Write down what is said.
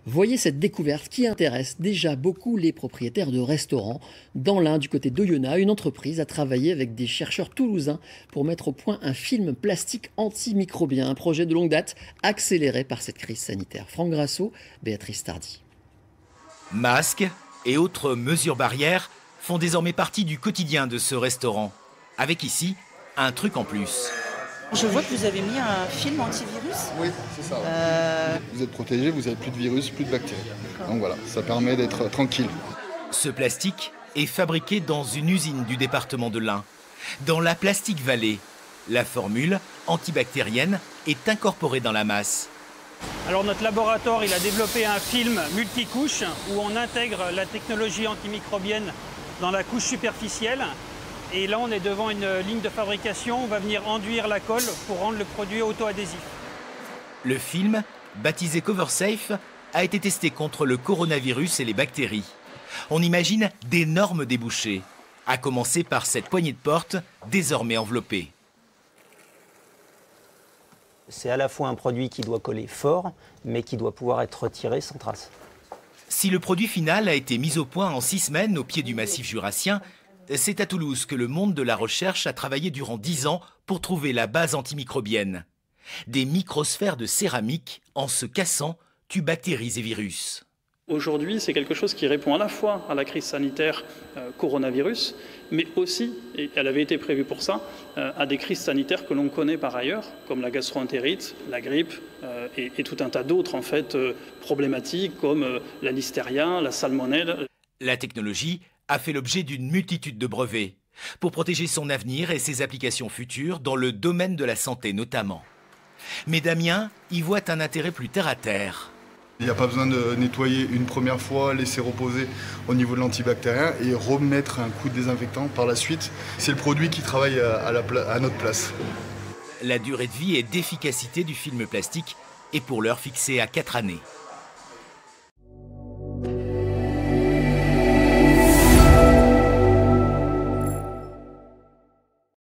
Voyez cette découverte qui intéresse déjà beaucoup les propriétaires de restaurants. Dans l'Ain, du côté d'Oyonnax, une entreprise a travaillé avec des chercheurs toulousains pour mettre au point un film plastique antimicrobien, un projet de longue date accéléré par cette crise sanitaire. Franck Grasso, Béatrice Tardy. Masques et autres mesures barrières font désormais partie du quotidien de ce restaurant. Avec ici, un truc en plus. Je vois que vous avez mis un film antivirus. Oui, c'est ça. Vous êtes protégé, vous n'avez plus de virus, plus de bactéries. Donc voilà, ça permet d'être tranquille. Ce plastique est fabriqué dans une usine du département de l'Ain, dans la Plastic Valley. La formule antibactérienne est incorporée dans la masse. Alors notre laboratoire il a développé un film multicouche où on intègre la technologie antimicrobienne dans la couche superficielle. Et là, on est devant une ligne de fabrication. On va venir enduire la colle pour rendre le produit auto-adhésif. Le film, baptisé CoverSafe, a été testé contre le coronavirus et les bactéries. On imagine d'énormes débouchés, à commencer par cette poignée de porte désormais enveloppée. C'est à la fois un produit qui doit coller fort, mais qui doit pouvoir être retiré sans trace. Si le produit final a été mis au point en 6 semaines au pied du massif jurassien, c'est à Toulouse que le monde de la recherche a travaillé durant 10 ans pour trouver la base antimicrobienne. Des microsphères de céramique, en se cassant, tuent bactéries et virus. Aujourd'hui, c'est quelque chose qui répond à la fois à la crise sanitaire coronavirus, mais aussi, et elle avait été prévue pour ça, à des crises sanitaires que l'on connaît par ailleurs, comme la gastro-entérite, la grippe et tout un tas d'autres en fait, problématiques comme la listeria, la salmonelle. La technologie a fait l'objet d'une multitude de brevets pour protéger son avenir et ses applications futures dans le domaine de la santé notamment. Mais Damien y voit un intérêt plus terre à terre. Il n'y a pas besoin de nettoyer une première fois, laisser reposer au niveau de l'antibactérien et remettre un coup de désinfectant par la suite. C'est le produit qui travaille à notre place. La durée de vie et d'efficacité du film plastique est pour l'heure fixée à 4 années.